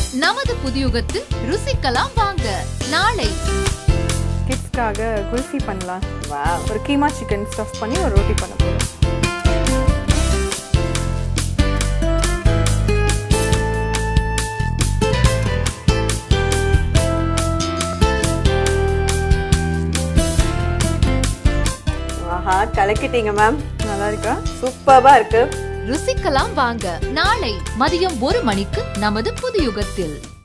நமது புதியுகத்தில் ருசிக்கலாம் வாங்க. நாளை கிட்ஸ்க்காக குல்ஃபி பண்ணலாம். ஒரு கீமா சிக்கன் ஸ்டஃப் பண்ணி ஒரு ரோட்டி பண்ண போகிறோம். ஆஹா, கலக்கிட்டீங்க மேம். நல்லா இருக்கா? சூப்பர்பா இருக்கு. ருசிக்கலாம் வாங்க. நாளை மதியம் 1 மணிக்கு நமது புதியுகத்தில்.